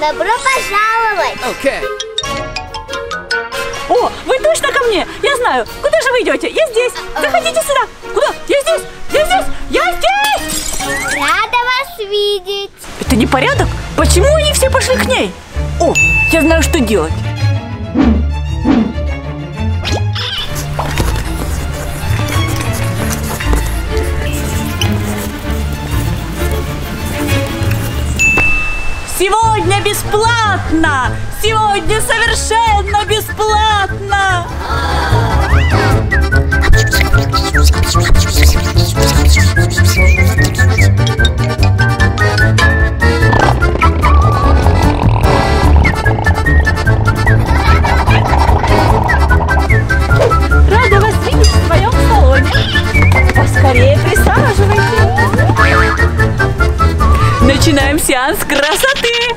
Добро пожаловать! Okay. О, вы точно ко мне? Я знаю. Куда же вы идете? Я здесь. Заходите сюда. Куда? Я здесь. Я здесь. Я здесь. Рада вас видеть. Это не порядок? Почему они все пошли к ней? О, я знаю, что делать. Сегодня бесплатно! Сегодня совершенно бесплатно! Рада вас видеть в своем салоне. Поскорее присаживайтесь. Начинаем сеанс красоты.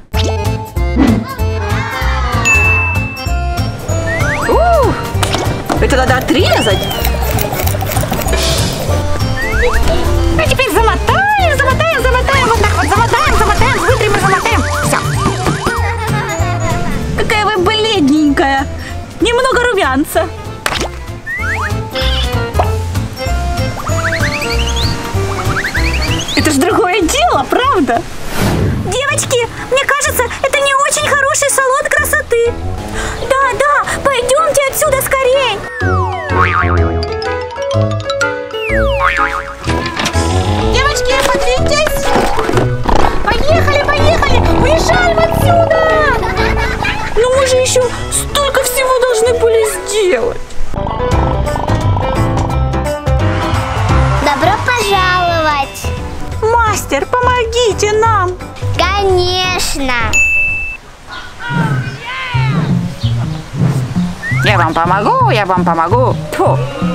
Это надо отрезать. А теперь замотаем, замотаем, замотаем. Вот так вот замотаем, замотаем, вытрем и замотаем. Все. Какая вы бледненькая. Немного румянца. Это ж другое дело, правда? Девочки, мне кажется, это не очень хороший салон красоты. Да, да, пойдемте отсюда скорей. Девочки, подвиньтесь. Поехали, поехали. Уезжаем отсюда. Но мы же еще столько всего должны были сделать. Добро пожаловать. Мастер, помогите нам. Конечно. Я вам помогу, я вам помогу. Фу.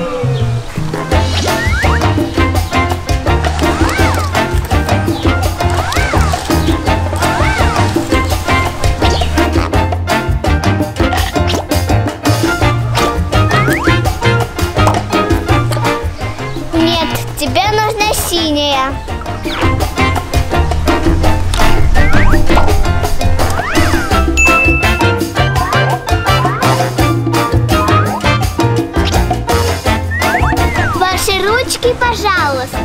Нет, тебе нужна синяя. Ваши ручки, пожалуйста.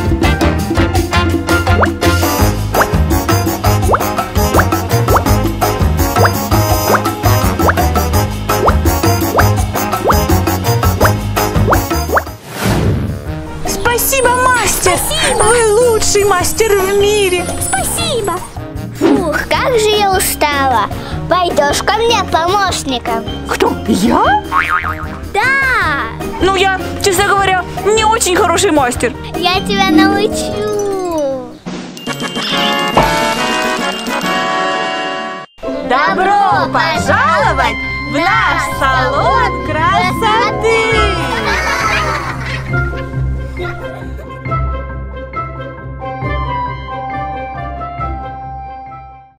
Спасибо, мастер. Спасибо. Вы лучший мастер в мире. Спасибо. Фух, как же я устала. Пойдешь ко мне помощником? Кто? Я? Да, Ну, я, честно говоря, не очень хороший мастер. я тебя научу. Добро пожаловать в наш салон красоты!